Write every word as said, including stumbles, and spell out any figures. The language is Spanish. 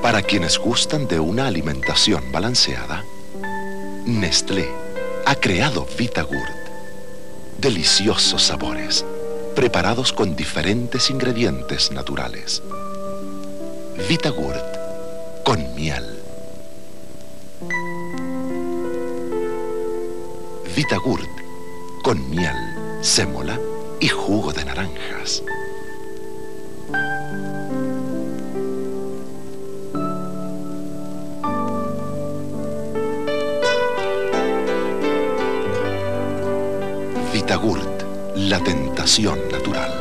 Para quienes gustan de una alimentación balanceada, Nestlé ha creado Vitagurt. Deliciosos sabores, preparados con diferentes ingredientes naturales. Vitagurt con miel. Vitagurt con miel, sémola y jugo de naranjas. Vitagurt, la tentación natural.